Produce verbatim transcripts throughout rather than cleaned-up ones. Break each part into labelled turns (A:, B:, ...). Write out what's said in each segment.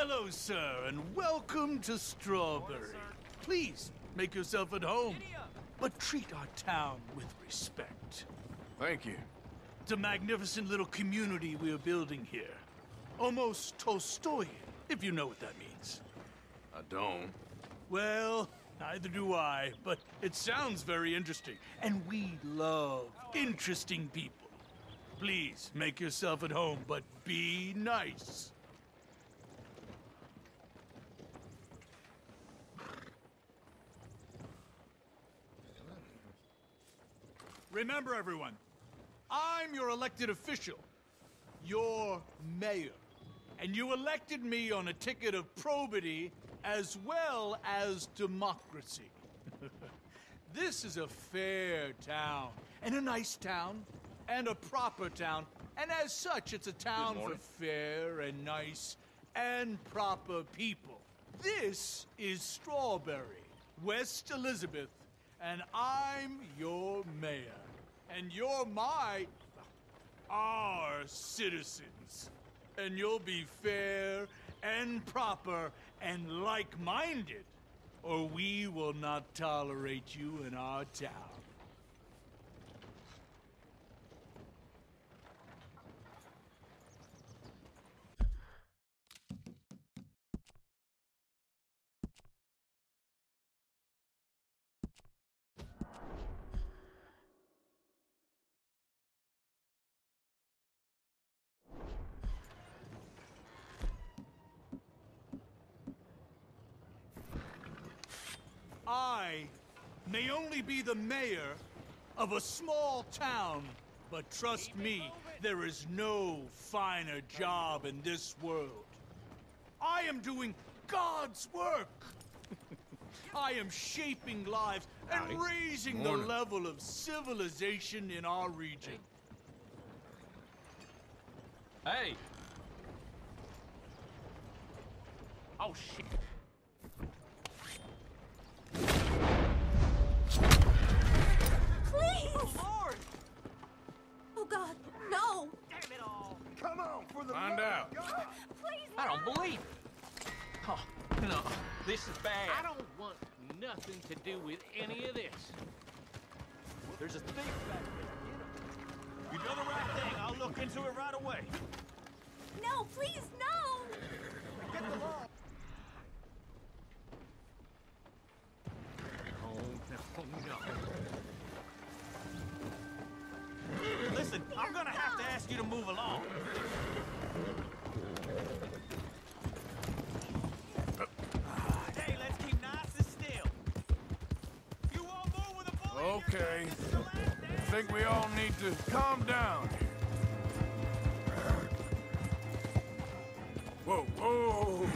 A: Hello, sir, and welcome to Strawberry. Please, make yourself at home, but treat our town with respect.
B: Thank you.
A: It's a magnificent little community we are building here. Almost Tolstoyan, if you know what that means.
B: I don't.
A: Well, neither do I, but it sounds very interesting, and we love interesting people. Please, make yourself at home, but be nice. Remember, everyone, I'm your elected official, your mayor, and you elected me on a ticket of probity as well as democracy. This is a fair town, and a nice town, and a proper town, and as such, it's a town for fair and nice and proper people. This is Strawberry, West Elizabeth, and I'm your mayor. And you're my... our citizens. And you'll be fair and proper and like-minded, or we will not tolerate you in our town. I may only be the mayor of a small town, but trust me, there is no finer job in this world. I am doing God's work. I am shaping lives and
B: Howdy.
A: raising the
B: Morning.
A: level of civilization in our region.
C: Hey! Oh, shit.
D: Please!
C: Oh, Lord!
D: Oh, God, no!
C: Damn it all!
E: Come on, for the
B: Find
E: love
B: out.
E: of God.
D: Please,
C: I don't
D: no.
C: believe it. Oh, no. This is bad.
F: I don't want nothing to do with any of this.
C: There's a thief back there.
F: You done the right thing. I'll look into it right away.
D: No, please, no!
E: Get the law.
F: Oh, no, no.
C: Listen, I'm gonna have to ask you to move along.
F: Hey, let's keep nice and still. You won't move with a bullet in your
B: Okay.
F: face. This is the last
B: I
F: dance.
B: think we all need to calm down. Whoa, whoa.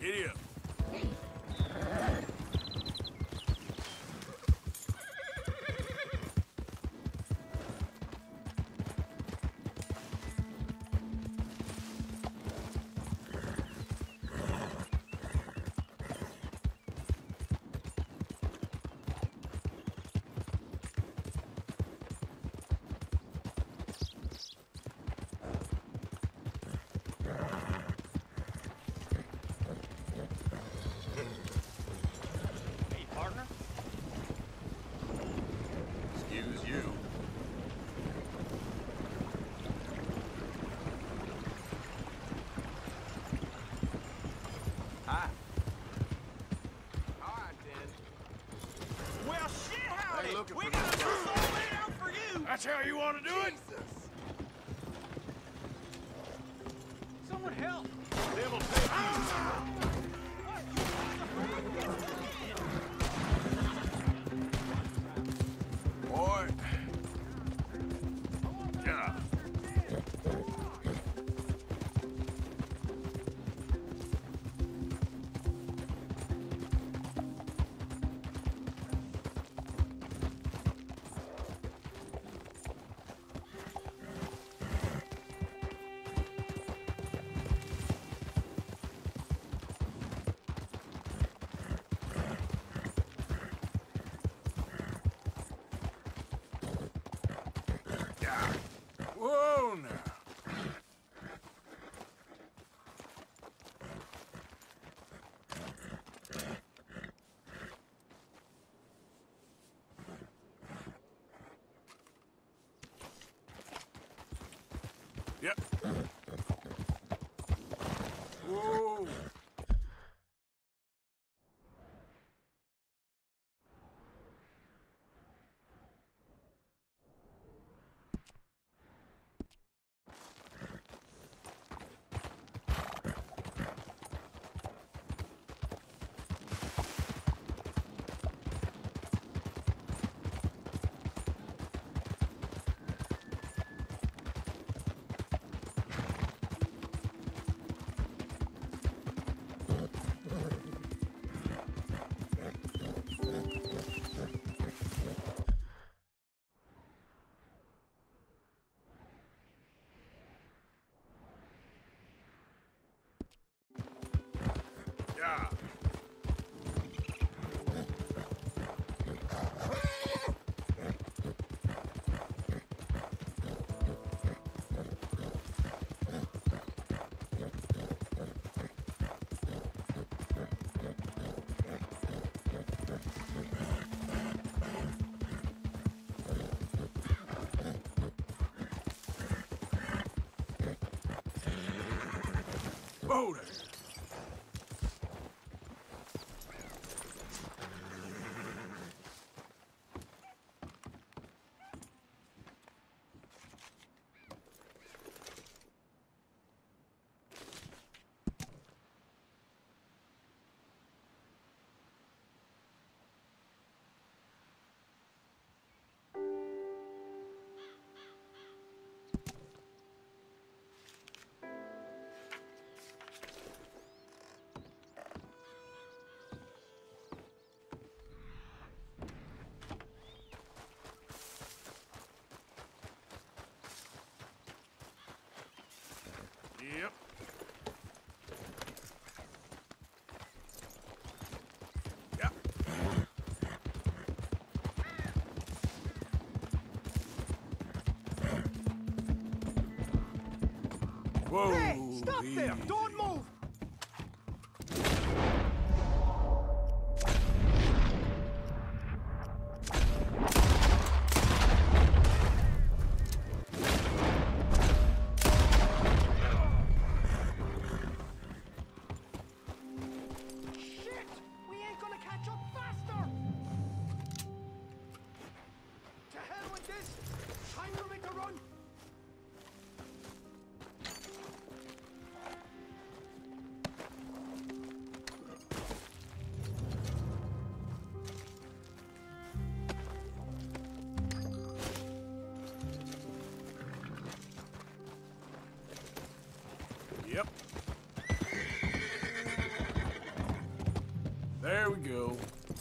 B: Giddy up.
F: Hey, partner.
B: Excuse you.
F: Hi. All right, then. Well, shit, howdy.
B: Hey, looking
F: We
B: for
F: got a
B: this
F: new soul laid out for you.
B: That's how you want to do it?
F: Someone help.
B: Them will take you. Boy. Yeah. Yeah. Whoa, now. Yep. Whoa. Yeah. Whoa there. Yep. Yep. Whoa.
E: Hey, stop there!
B: easy.
E: Don't move! Shit! We ain't gonna catch up faster! To hell with this! Time to make a run!
B: Yep. we go.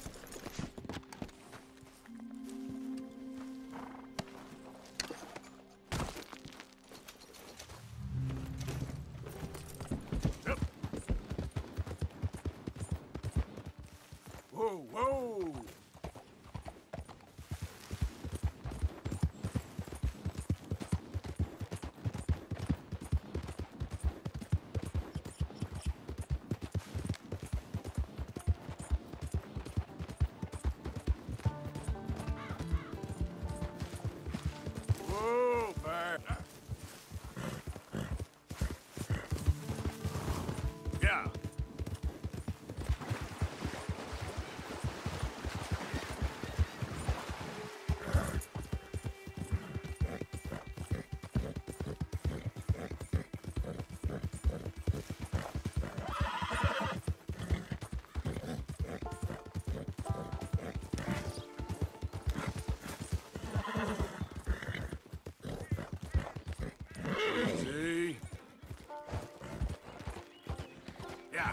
B: Yep. Whoa, whoa! Whoa, man. Yeah. See? Yeah.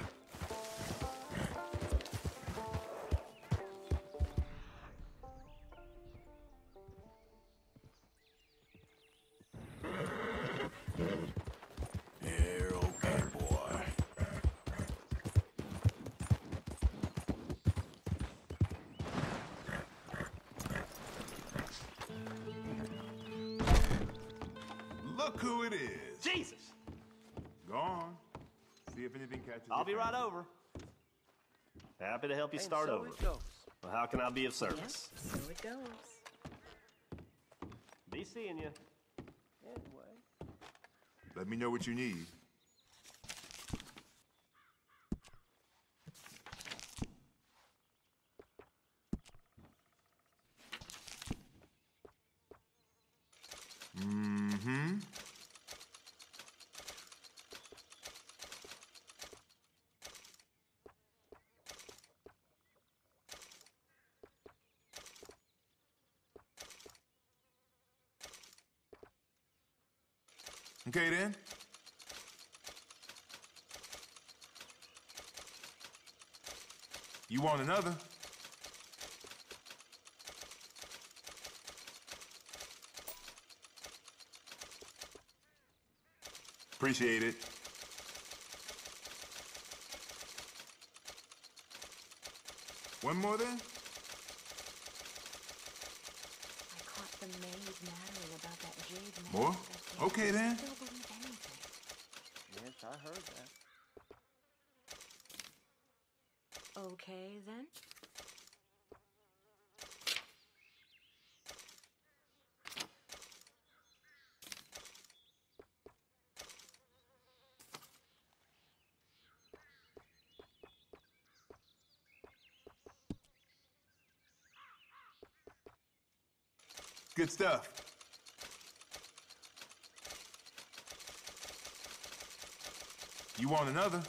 B: Here, okay, boy.
G: Look who it is.
F: Jesus!
G: Go on. See if anything catches
H: I'll
G: your
H: be right
G: fancy.
H: over. Happy to help you
E: And
H: start
E: so
H: over.
E: it goes.
H: Well, how can I be of service?
I: So it goes.
H: Be seeing you.
E: Anyway.
G: Let me know what you need. Mm-hmm. Okay, then. You want another? Appreciate it. One more then?
I: I caught the maid nattering about that jade necklace.
G: More?
I: I
G: Okay, then.
I: Don't believe anything.
E: Yes, I heard that.
I: Okay, then.
G: Good stuff. You want another?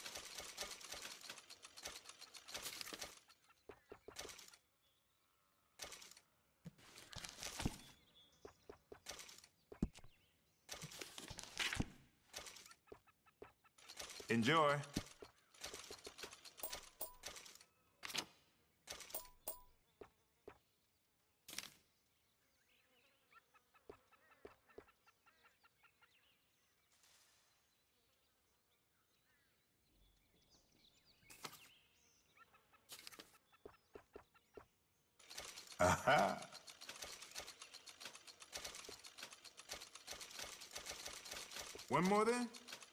G: Enjoy. Aha. One more then?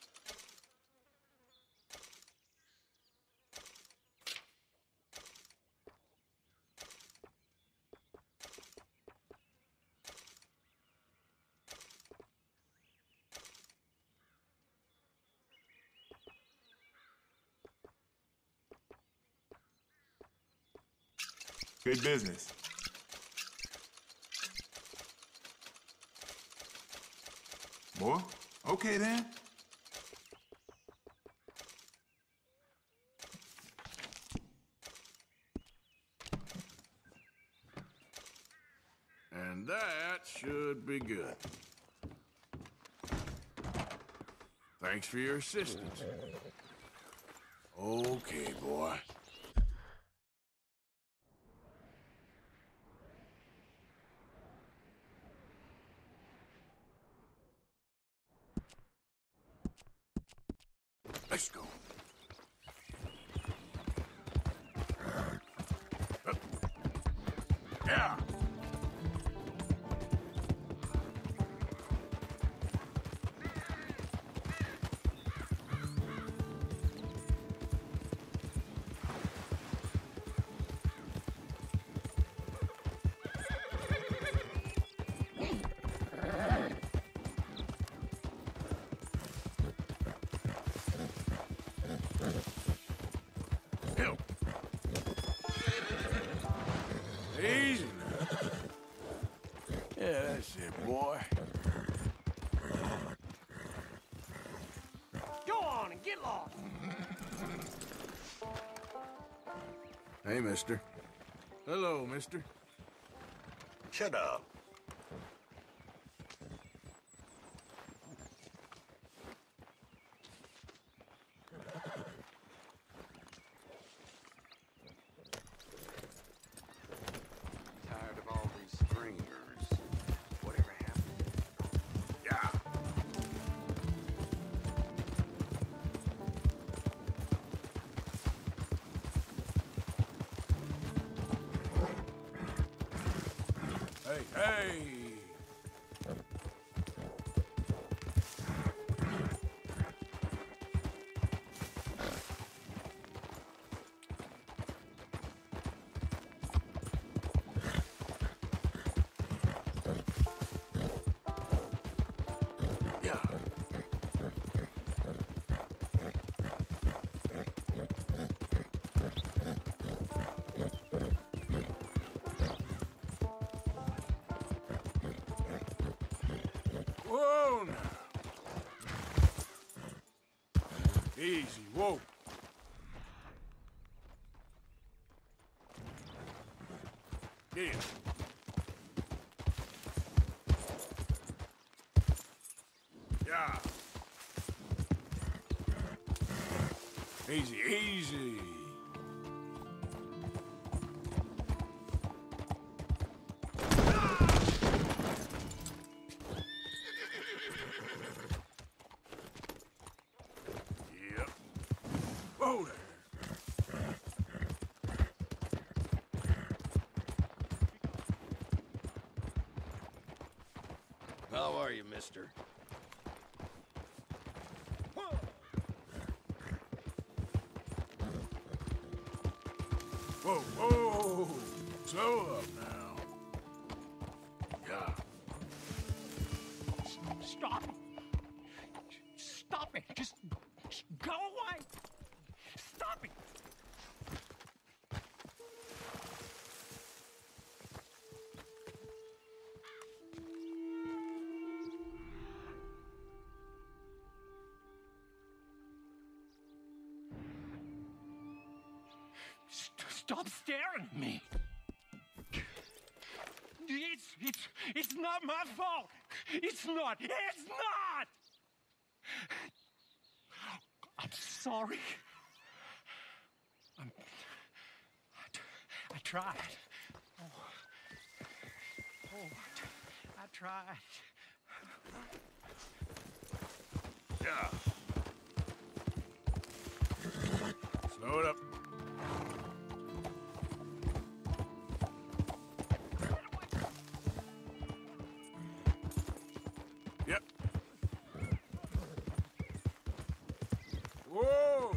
G: Good business. More? Okay then.
B: And that should be good. Thanks for your assistance. Okay, boy. Let's go. Yeah. Help. Easy now. Yeah, that's it, boy.
E: Go on and get lost.
B: Hey, mister. Hello, mister.
H: Shut up.
J: Tired of all these stringers. Whatever happened?
B: Yeah. Hey, hey! Yeah. Whoa now. Easy, whoa. Get in. Yeah. Easy, easy. Yep. Whoa there.
J: How are you, mister?
B: Whoa, whoa. Slow up now. Yeah.
E: Stop it. Stop it. Just, just go away. Stop it. St- Stop staring at me. It's, it's, it's not my fault. It's not. It's not. I'm sorry. I'm, I, t- I tried. Oh, oh I, t- I tried.
B: Yeah. Slow it up. Yep. Whoa!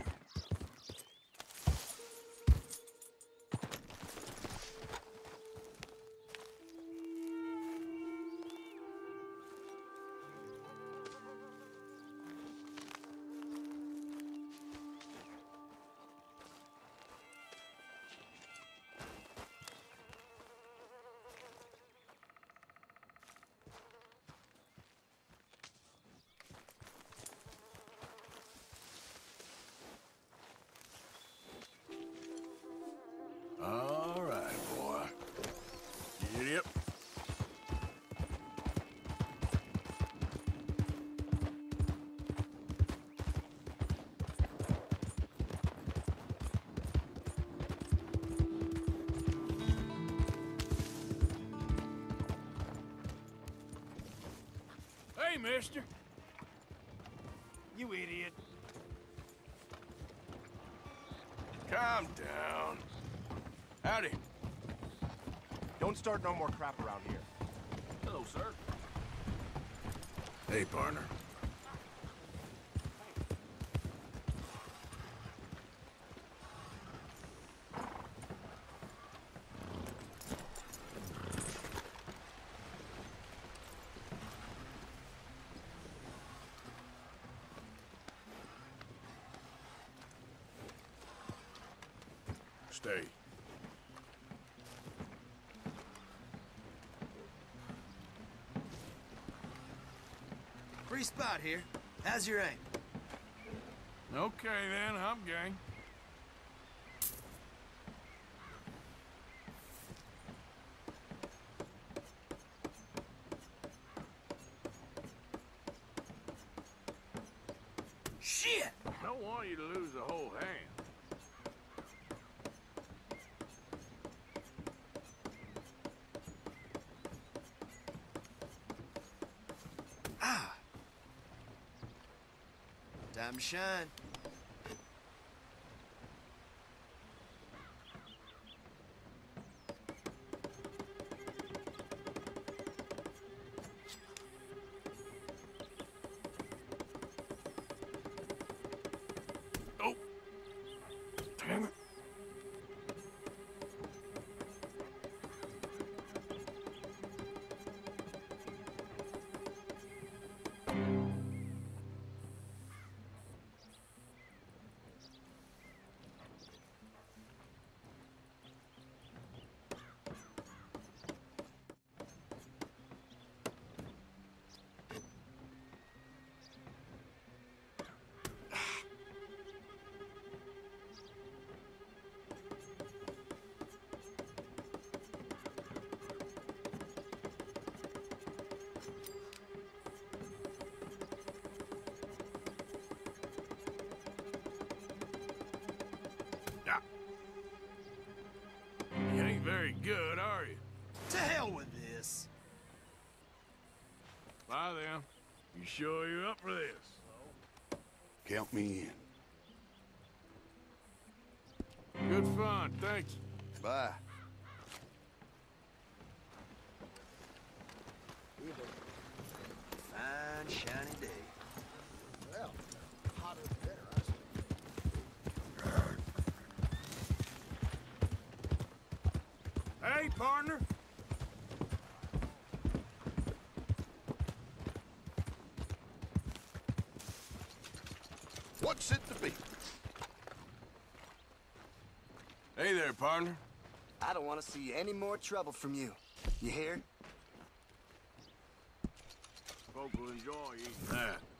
B: All right, boy. Giddy up. Hey, mister.
E: You idiot.
B: Calm down. Howdy.
K: Don't start no more crap around here.
C: Hello, sir.
B: Hey, partner. Stay.
L: Free spot here. How's your aim?
B: Okay, then. I'm gang.
L: Shit!
B: Don't want you to lose the whole hand.
L: Ah! Time to shine.
B: Oh! Damn it. You ain't very good, are you?
L: To hell with this.
B: Bye, then. You sure you're up for this?
J: Count me in.
B: Good fun, thanks.
J: Bye.
L: Fine, shiny day.
K: Well, hotter the better, I suppose.
B: Hey, partner.
J: What's it to be?
B: Hey there, partner.
L: I don't want to see any more trouble from you. You hear?
B: Folk will enjoy eating that.